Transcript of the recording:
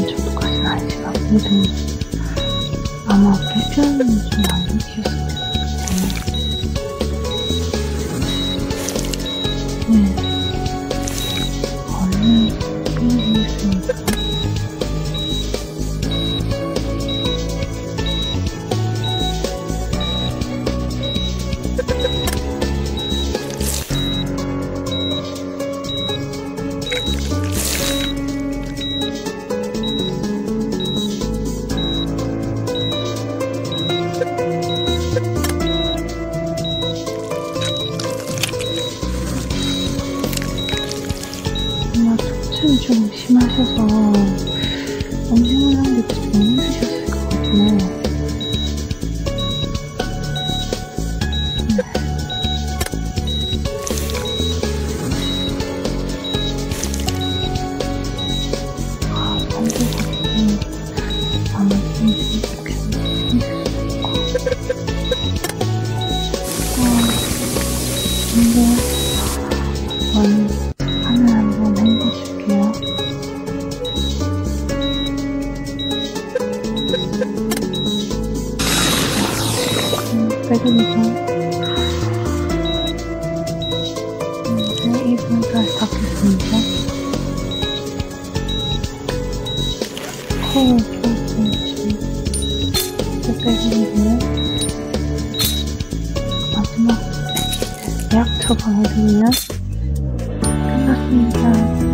그런 정도까지는 아니지만 그래도 아마 불편은 좀 안 느끼셨을 텐데. 네. 얼른 끊어지겠습니까? 좀 심하셔서 음식물 한 개도 좀 힘드셨을 것 같네요. 반대같이 아마 좀 좋겠는데 화면 한번 헹궈줄게요. 빼드리죠. 네, 입을 다시 닫겠습니다. 코를 조금 빼드리고요. 마지막 예약 처방해드리면 끝났습니다.